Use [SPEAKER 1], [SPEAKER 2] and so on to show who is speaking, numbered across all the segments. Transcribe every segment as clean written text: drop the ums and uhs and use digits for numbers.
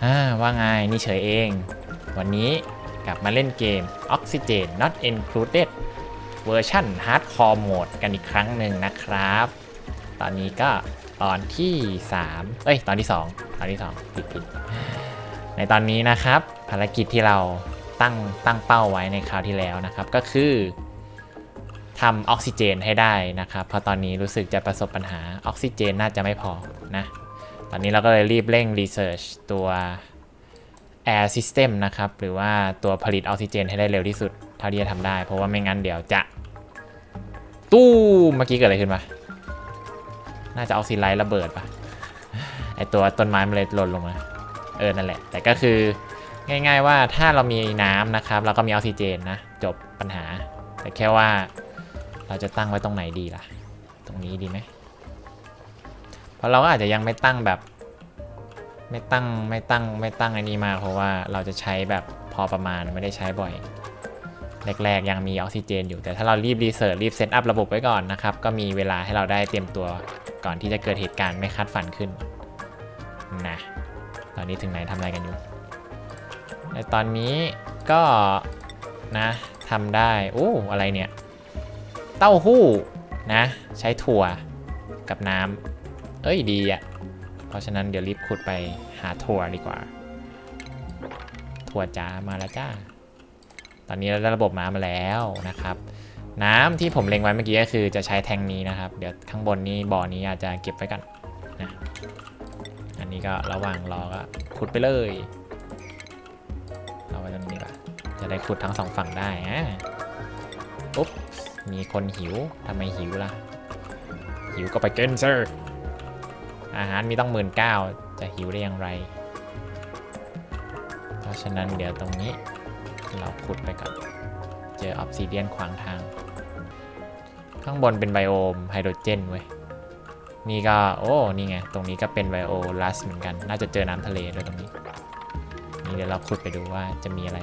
[SPEAKER 1] ว่าไงนี่เฉยเองวันนี้กลับมาเล่นเกม Oxygen Not Included เวอร์ชัน Hardcore Mode กันอีกครั้งหนึ่งนะครับตอนนี้ก็ตอนที่3ตอนที่2ผิดในตอนนี้นะครับภารกิจที่เราตั้งเป้าไว้ในคราวที่แล้วนะครับก็คือทำออกซิเจนให้ได้นะครับเพราะตอนนี้รู้สึกจะประสบปัญหาออกซิเจนน่าจะไม่พอนะตอนนี้เราก็เลยรีบเร่งรีเสิร์ชตัว Air System นะครับหรือว่าตัวผลิตออกซิเจนให้ได้เร็วที่สุดเท่าที่จะทำได้เพราะว่าไม่งั้นเดี๋ยวจะตู้เมื่อกี้เกิดอะไรขึ้นมาน่าจะออกซิไลท์ระเบิดปะไอตัวต้นไม้มันเลยหล่นลงมานั่นแหละแต่ก็คือง่ายๆว่าถ้าเรามีน้ำนะครับเราก็มีออกซิเจนนะจบปัญหาแต่แค่ว่าเราจะตั้งไว้ตรงไหนดีล่ะตรงนี้ดีไหมเพราะเราก็อาจจะยังไม่ตั้งแบบไม่ตั้งไอ้นี้มาเพราะว่าเราจะใช้แบบพอประมาณไม่ได้ใช้บ่อยแรกๆยังมีออกซิเจนอยู่แต่ถ้าเรารีบรีเสิร์ชรีบเซตอัพระบบไว้ก่อนนะครับก็มีเวลาให้เราได้เตรียมตัวก่อนที่จะเกิดเหตุการณ์ไม่คาดฝันขึ้นนะตอนนี้ถึงไหนทำอะไรกันอยู่ในตอนนี้ก็นะทำได้อะไรเนี่ยเต้าหู้นะใช้ถั่วกับน้ำดีอ่ะเพราะฉะนั้นเดี๋ยวรีบขุดไปหาถั่วดีกว่าถั่วจ้ามาแล้วจ้าตอนนี้เราได้ระบบน้ำมาแล้วนะครับน้ำที่ผมเล็งไว้เมื่อกี้ก็คือจะใช้แทงนี้นะครับเดี๋ยวข้างบนนี้บ่อนี้อาจจะเก็บไว้กันนะอันนี้ก็ระหว่างรอก็ขุดไปเลยเอาไว้ตรงนี้ก่อนจะได้ขุดทั้ง2ฝั่งได้ปุ๊บมีคนหิวทำไมหิวล่ะหิวก็ไปเกินเซอร์อาหารมีต้อง19,000จะหิวได้อย่างไรเพราะฉะนั้นเดี๋ยวตรงนี้เราขุดไปก่อนเจอออฟซิเดียนขวางทางข้างบนเป็นไบโอมไฮโดรเจนเว้ยนี่ก็นี่ไงตรงนี้ก็เป็นไบโอลัสเหมือนกันน่าจะเจอน้ำทะเลด้วยตรงนี้นี่เดี๋ยวเราขุดไปดูว่าจะมีอะไร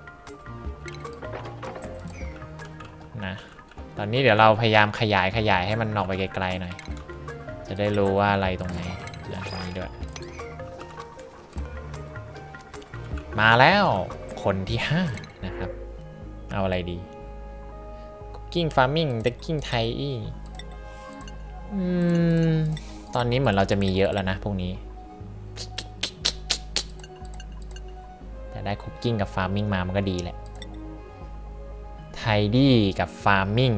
[SPEAKER 1] นะตอนนี้เดี๋ยวเราพยายามขยายให้มันออกไปไกลๆหน่อยจะได้รู้ว่าอะไรตรงไหนตรงนี้ด้วยมาแล้วคนที่5นะครับเอาอะไรดี Cooking Farming Taking Thai ตอนนี้เหมือนเราจะมีเยอะแล้วนะพวกนี้แต่ได้ Cooking กับ Farming มามันก็ดีแหละ Tidy กับ Farming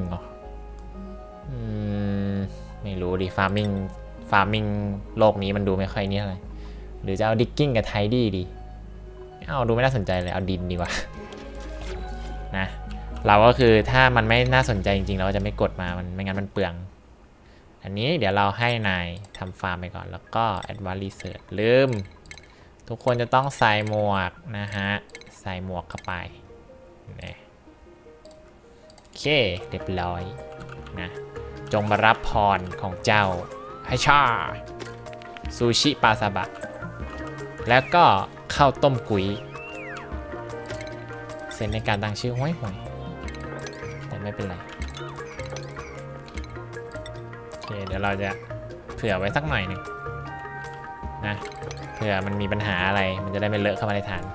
[SPEAKER 1] ไม่รู้ดิ Farming โลกนี้มันดูไม่ค่อยนี่อะไรหรือจะเอา Digging กับ Tidy ดีดูไม่น่าสนใจเลยเอาดินดีกว่านะเราก็คือถ้ามันไม่น่าสนใจจริงๆเราก็จะไม่กดมามันไม่งั้นมันเปลืองอันนี้เดี๋ยวเราให้นายทำฟาร์มไปก่อนแล้วก็ Advanced Research ลืมทุกคนจะต้องใส่หมวกนะฮะใส่หมวกเข้าไปโอเคเรียบร้อยนะจงมารับพรของเจ้าให้ชาซูชิปลาซาบะแล้วก็ข้าวต้มกุ๋ยเซ็นในการตั้งชื่อห้วยแต่ไม่เป็นไรโอเคเดี๋ยวเราจะเผื่อไว้สักหน่อยหนึ่งนะเผื่อมันมีปัญหาอะไรมันจะได้ไม่เลอะเข้ามาในฐาน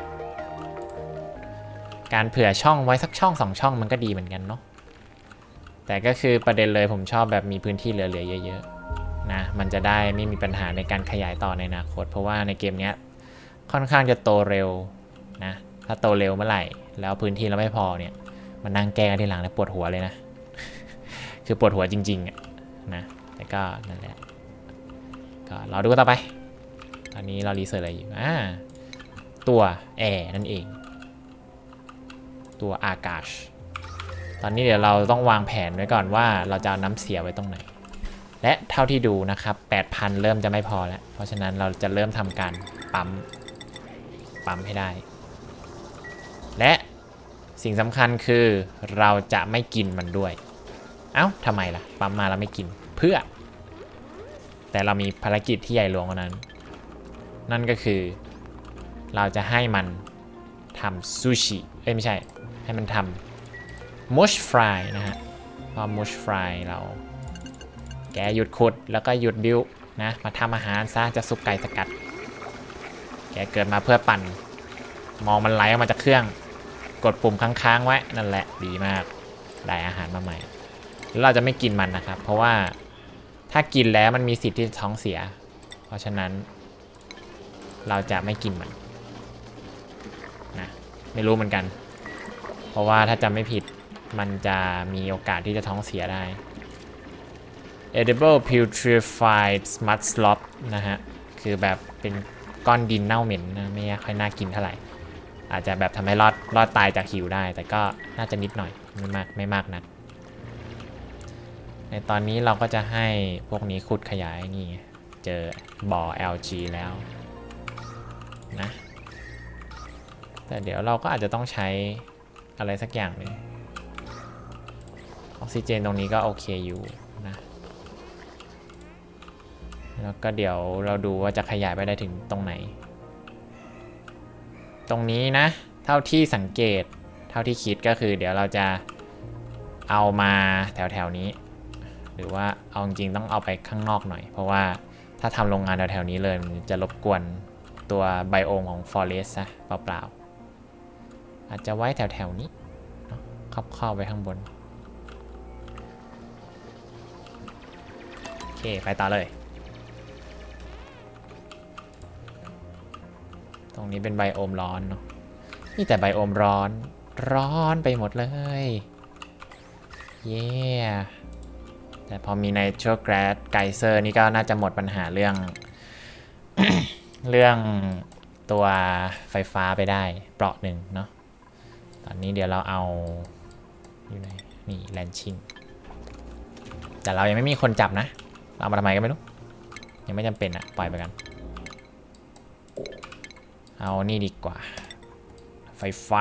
[SPEAKER 1] การเผื่อช่องไว้สักช่อง2ช่องมันก็ดีเหมือนกันเนาะแต่ก็คือประเด็นเลยผมชอบแบบมีพื้นที่เหลือเยอะๆนะมันจะได้ไม่มีปัญหาในการขยายต่อในอนาคตเพราะว่าในเกมนี้ค่อนข้างจะโตเร็วนะถ้าโตเร็วเมื่อไหร่แล้วพื้นที่เราไม่พอเนี่ยมันนั่งแก้กันทีหลังแล้วปวดหัวเลยนะ คือปวดหัวจริงๆนะแต่ก็นั่นแหละก็เราดูกันต่อไปตอนนี้เรารีเสิร์ชอะไรอยู่ตัวแอร์นั่นเองตัวอากาศตอนนี้เดี๋ยวเราต้องวางแผนไว้ก่อนว่าเราจะเอาน้ำเสียไว้ตรงไหนและเท่าที่ดูนะครับ 8,000 เริ่มจะไม่พอแล้วเพราะฉะนั้นเราจะเริ่มทำการปั๊มให้ได้และสิ่งสำคัญคือเราจะไม่กินมันด้วยทำไมล่ะปั๊มมาเราไม่กินเพื่อแต่เรามีภารกิจที่ใหญ่หลวงกว่านั้นนั่นก็คือเราจะให้มันทำซูชิไม่ใช่ให้มันทำมุชฟรายนะฮะพอมุชฟรายเราแกหยุดขุดแล้วก็หยุดบิวนะมาทำอาหารซะจะซุปไก่สกัดแกเกิดมาเพื่อปั่นมองมันไหลออกมาจากเครื่องกดปุ่มค้างๆไว้นั่นแหละดีมากได้อาหารมาใหม่แล้วเราจะไม่กินมันนะครับเพราะว่าถ้ากินแล้วมันมีสิทธิ์ที่ท้องเสียเพราะฉะนั้นเราจะไม่กินมันนะไม่รู้เหมือนกันเพราะว่าถ้าจำไม่ผิดมันจะมีโอกาสที่จะท้องเสียได้ edible putrefied mud slop นะฮะคือแบบเป็นก้อนดินเน่าเหม็นนะไม่ค่อยน่ากินเท่าไหร่อาจจะแบบทำให้รอดตายจากหิวได้แต่ก็น่าจะนิดหน่อยไม่มากนักในตอนนี้เราก็จะให้พวกนี้ขุดขยายนี่เจอบ่อ LG แล้วนะแต่เดี๋ยวเราก็อาจจะต้องใช้อะไรสักอย่างหนึ่งออกซิเจนตรงนี้ก็โอเคอยู่นะแล้วก็เดี๋ยวเราดูว่าจะขยายไปได้ถึงตรงไหนตรงนี้นะเท่าที่สังเกตเท่าที่คิดก็คือเดี๋ยวเราจะเอามาแถวนี้หรือว่าเอาจริงต้องเอาไปข้างนอกหน่อยเพราะว่าถ้าทำโรงงานแถวนี้เลยมันจะรบกวนตัวไบโอมของ Forest ซะเปล่าๆอาจจะไว้แถวนี้ครอบไปข้างบนโอเคไปต่อเลยตรงนี้เป็นไบโอมร้อนเนาะนี่แต่ไบโอมร้อนไปหมดเลยเย้แต่พอมีไนโตรแกรสไกเซอร์นี่ก็น่าจะหมดปัญหาเรื่อง เรื่องตัวไฟฟ้าไปได้เปราะหนึ่งเนาะตอนนี้เดี๋ยวเราเอาอยู่ไหนนี่แลนชิงแต่เรายังไม่มีคนจับนะเรามาทำไมก็ไม่รู้ยังไม่จำเป็นอะปล่อยไปกันเอานี่ดีกว่าไฟฟ้า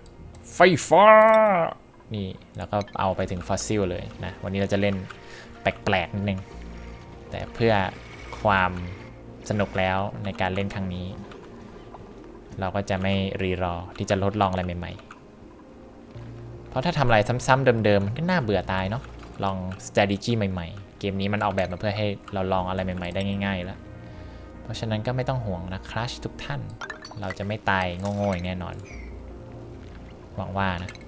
[SPEAKER 1] นี่แล้วก็เอาไปถึงฟอสซิลเลยนะวันนี้เราจะเล่นแปลกๆนิดนึงแต่เพื่อความสนุกแล้วในการเล่นครั้งนี้เราก็จะไม่รีรอที่จะทดลองอะไรใหม่ๆเพราะถ้าทำอะไรซ้ำๆเดิมๆมันก็น่าเบื่อตายเนาะลอง strategy ใหม่ๆเกมนี้มันออกแบบมาเพื่อให้เราลองอะไรใหม่ๆได้ง่ายๆแล้วเพราะฉะนั้นก็ไม่ต้องห่วงนะครัชทุกท่านเราจะไม่ตายโง่ๆอย่างแน่นอนหวังว่านะ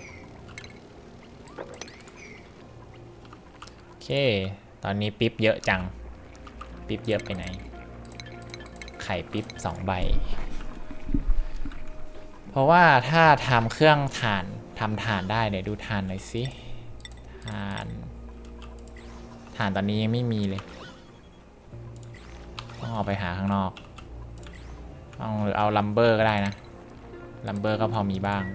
[SPEAKER 1] โอเคตอนนี้ปิ๊บเยอะจังปิ๊บเยอะไปไหนไข่ปิ๊บ2 ใบเพราะว่าถ้าทำเครื่องถ่านทำถ่านได้เดี๋ยวดูถ่านหน่อยสิถ่านตอนนี้ยังไม่มีเลยต้องออกไปหาข้างนอกหรือเอาลัมเบอร์ก็ได้นะลัมเบอร์ก็พอมีบ้าง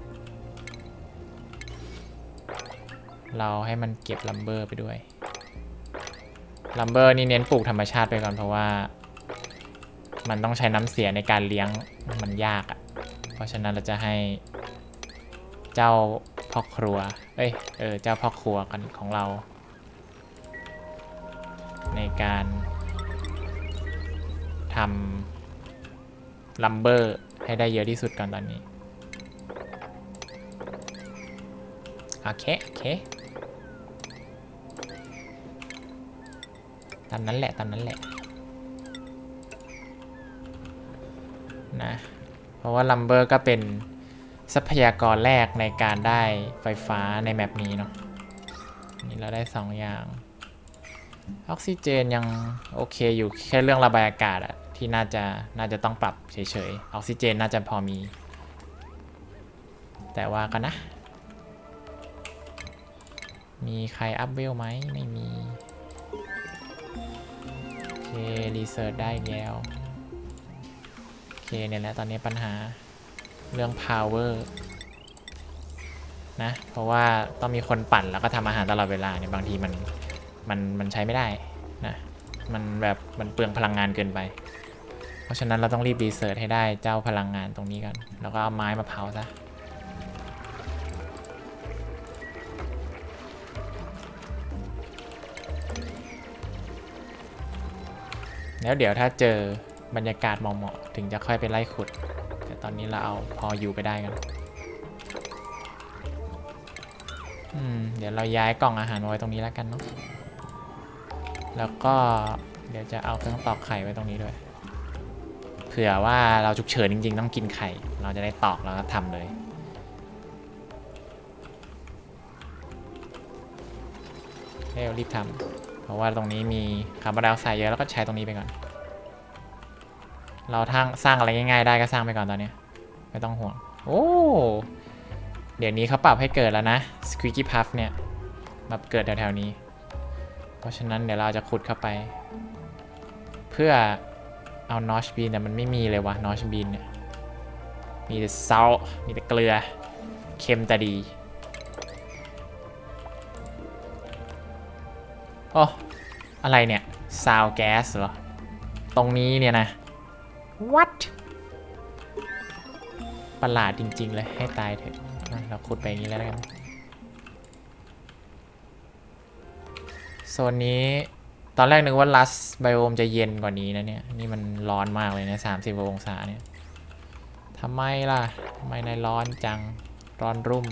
[SPEAKER 1] เราให้มันเก็บลัมเบอร์ไปด้วยลัมเบอร์นี่เน้นปลูกธรรมชาติไปก่อนเพราะว่ามันต้องใช้น้ำเสียในการเลี้ยงมันยากอ่ะเพราะฉะนั้นเราจะให้เจ้าพ่อครัวเจ้าพ่อครัวกันของเราในการทำลัมเบอร์ให้ได้เยอะที่สุดก่อนตอนนี้โอเคตามนั้นแหละนะเพราะว่าลัมเบอร์ก็เป็นทรัพยากรแรกในการได้ไฟฟ้าในแมปนี้เนาะนี่เราได้2 อย่างออกซิเจนยังโอเคอยู่แค่เรื่องระบายอากาศอะที่น่าจะต้องปรับเฉยๆออกซิเจนน่าจะพอมีแต่ว่ากันนะมีใครอัพเวลไหมไม่มีโอเครีเสิร์ชได้แล้วโอเคเนี่ยแหละตอนนี้ปัญหาเรื่อง power นะเพราะว่าต้องมีคนปั่นแล้วก็ทำอาหารตลอดเวลาเนี่ยบางทีมันใช้ไม่ได้นะมันเปลืองพลังงานเกินไปเพราะฉะนั้นเราต้องรีบรีเสิร์ชให้ได้เจ้าพลังงานตรงนี้กันแล้วก็เอาไม้มาเผาซะแล้วเดี๋ยวถ้าเจอบรรยากาศเหมาะๆถึงจะค่อยไปไล่ขุดแต่ตอนนี้เราเอาพออยู่ไปได้กันเดี๋ยวเราย้ายกล่องอาหารไว้ตรงนี้แล้วกันเนาะแล้วก็เดี๋ยวจะเอาเครื่องตอกไข่ไว้ตรงนี้ด้วยเผื่อว่าเราฉุกเฉินจริงๆต้องกินไข่เราจะได้ตอกแล้วก็ทำเลยเร็วรีบทำเพราะว่าตรงนี้มีคาร์บอนไดออกไซด์เยอะแล้วก็ใช้ตรงนี้ไปก่อนเราสร้างอะไรง่ายๆได้ก็สร้างไปก่อนตอนนี้ไม่ต้องห่วงโอ้เดี๋ยวนี้เขาปรับให้เกิดแล้วนะ Squeaky Puff เนี่ยมาเกิดแถวๆนี้เพราะฉะนั้นเดี๋ยวเราจะขุดเข้าไปเพื่อเอา Notch Bean แต่มันไม่มีเลยวะ Notch Bean เนี่ยมีแต่ Salt มีแต่เกลือเค็มแต่ดีโอ้อะไรเนี่ย Sound Gas เหรอตรงนี้เนี่ยนะ What ประหลาดจริงๆเลยให้ตายเถอะเราขุดไปอย่างนี้แล้วกันโซนนี้ตอนแรกนึกว่าลัสไบโอมจะเย็นกว่านี้นะเนี่ยนี่มันร้อนมากเลยนะ30 องศาเนี่ยทำไมล่ะทำไมในร้อนจังร้อนรุ่ม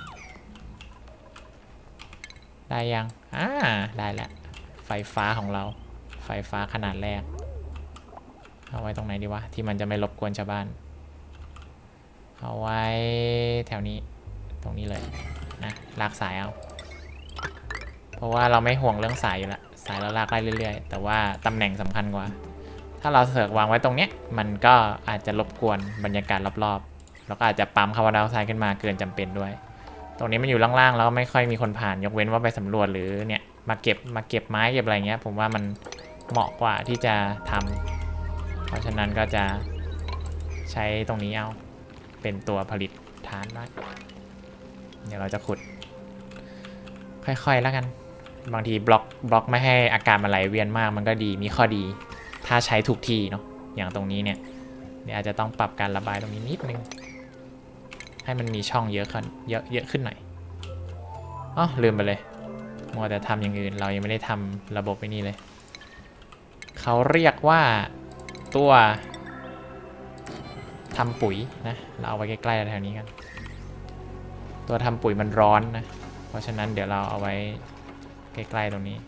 [SPEAKER 1] ได้ยังได้แล้วไฟฟ้าของเราไฟฟ้าขนาดแรกเอาไว้ตรงไหนดีวะที่มันจะไม่รบกวนชาวบ้านเอาไว้แถวนี้ตรงนี้เลยนะลากสายเอาเพราะว่าเราไม่ห่วงเรื่องสายอยู่ละสายเราลากได้เรื่อยๆแต่ว่าตำแหน่งสำคัญกว่าถ้าเราเสือกวางไว้ตรงเนี้ยมันก็อาจจะรบกวนบรรยากาศรอบๆแล้วก็อาจจะปั๊มคาร์บอนไดออกไซด์ขึ้นมาเกินจำเป็นด้วยตรงนี้มันอยู่ล่างๆแล้วไม่ค่อยมีคนผ่านยกเว้นว่าไปสำรวจหรือเนี่ยมาเก็บไม้เก็บอะไรเงี้ยผมว่ามันเหมาะกว่าที่จะทำเพราะฉะนั้นก็จะใช้ตรงนี้เอาเป็นตัวผลิตฐานไว้เดี๋ยวเราจะขุดค่อยๆแล้วกันบางทีบล็อกไม่ให้อากาศมันไหลเวียนมากมันก็ดีมีข้อดีถ้าใช้ถูกที่เนาะอย่างตรงนี้เนี่ยอาจจะต้องปรับการระบายตรงนี้นิดนึงให้มันมีช่องเยอะขึ้นหน่อยอ๋อลืมไปเลยมัวแต่ทำอย่างอื่นเรายังไม่ได้ทำระบบไอ้นี่เลยเขาเรียกว่าตัวทำปุ๋ยนะเราเอาไว้ใกล้ๆแถวนี้กันตัวทำปุ๋ยมันร้อนนะเพราะฉะนั้นเดี๋ยวเราเอาไว้ใกล้ๆตรงนี้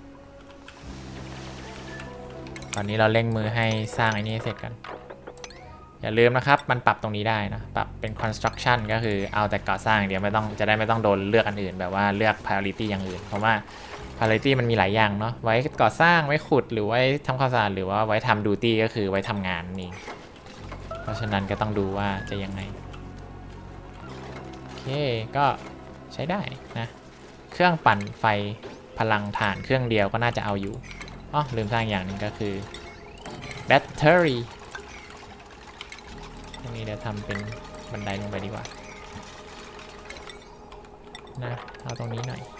[SPEAKER 1] ตอนนี้เราเร่งมือให้สร้างไอ้นี่เสร็จกันอย่าลืมนะครับมันปรับตรงนี้ได้นะปรับเป็น construction ก็คือเอาแต่ก่อสร้างเดี๋ยวไม่ต้องโดนเลือกอันอื่นแบบว่าเลือก priority อย่างอื่นเพราะว่า priority มันมีหลายอย่างเนาะไว้ก่อสร้างไว้ขุดหรือไว้ทำความสะอาดหรือว่าไว้ทำ duty ก็คือไว้ทำงานนี่เพราะฉะนั้นก็ต้องดูว่าจะยังไงโอเคก็ใช้ได้นะเครื่องปั่นไฟพลังถ่านเครื่องเดียวก็น่าจะเอาอยู่อ๋อลืมสร้างอย่างหนึ่งก็คือแบตเตอรี่ตรงนี้เดี๋ยวทำเป็นบันไดลงไปดีกว่านะเอาตรงนี้หน่อย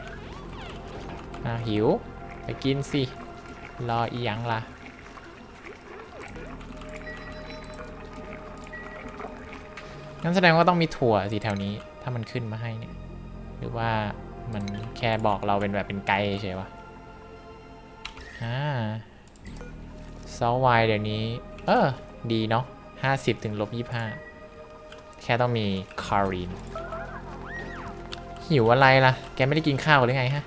[SPEAKER 1] หิวไปกินสิรออีหยังล่ะงั้นแสดงว่าต้องมีถั่วสิแถวนี้ถ้ามันขึ้นมาให้เนี่ยหรือว่ามันแค่บอกเราเป็นแบบเป็นไกด์เฉยวะซอลไวน์เดี๋ยวนี้ดีเนาะ50 ถึง-25แค่ต้องมีคารีนหิวอะไรล่ะแกไม่ได้กินข้าวหรือไงฮะ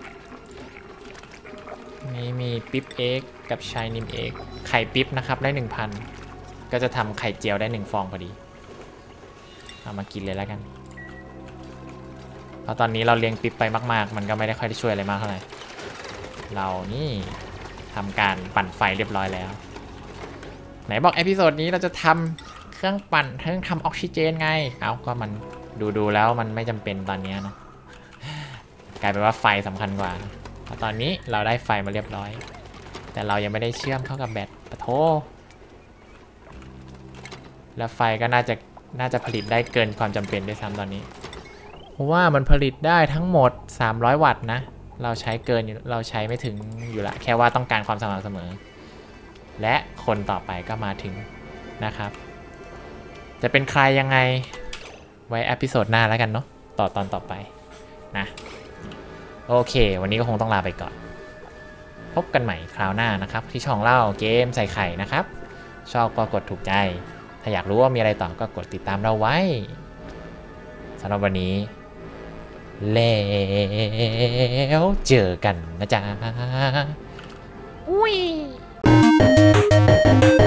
[SPEAKER 1] นี่มีปิ๊บเอ็กกับชายนิมเอ็กไข่ปิ๊บนะครับได้ 1,000 ก็จะทำไข่เจียวได้1 ฟองพอดีเอามากินเลยแล้วกันเพราะตอนนี้เราเลี้ยงปิ๊บไปมากๆมันก็ไม่ได้ค่อยได้ช่วยอะไรมากเท่าไหร่เรานี่ทำการปั่นไฟเรียบร้อยแล้วไหนบอกเอพิโซดนี้เราจะทำเครื่องปั่นเครื่องทำออกซิเจนไงเอาก็มันดูแล้วมันไม่จำเป็นตอนนี้นะกลายเป็นว่าไฟสำคัญกว่าเพราะตอนนี้เราได้ไฟมาเรียบร้อยแต่เรายังไม่ได้เชื่อมเข้ากับแบตปะโถแล้วไฟก็น่าจะผลิตได้เกินความจำเป็นด้วยซ้ำตอนนี้เพราะว่ามันผลิตได้ทั้งหมด300 วัตต์นะเราใช้เกินอยู่เราใช้ไม่ถึงอยู่ละแค่ว่าต้องการความสม่ำเสมอและคนต่อไปก็มาถึงนะครับจะเป็นใครยังไงไว้เอพิโซดหน้าแล้วกันเนาะตอนต่อไปนะโอเควันนี้ก็คงต้องลาไปก่อนพบกันใหม่คราวหน้านะครับที่ช่องเล่าเกมใส่ไข่นะครับชอบก็กดถูกใจถ้าอยากรู้ว่ามีอะไรต่อก็กดติดตามเราไว้สำหรับวันนี้แล้วเจอกันนะจ๊ะอุ้ย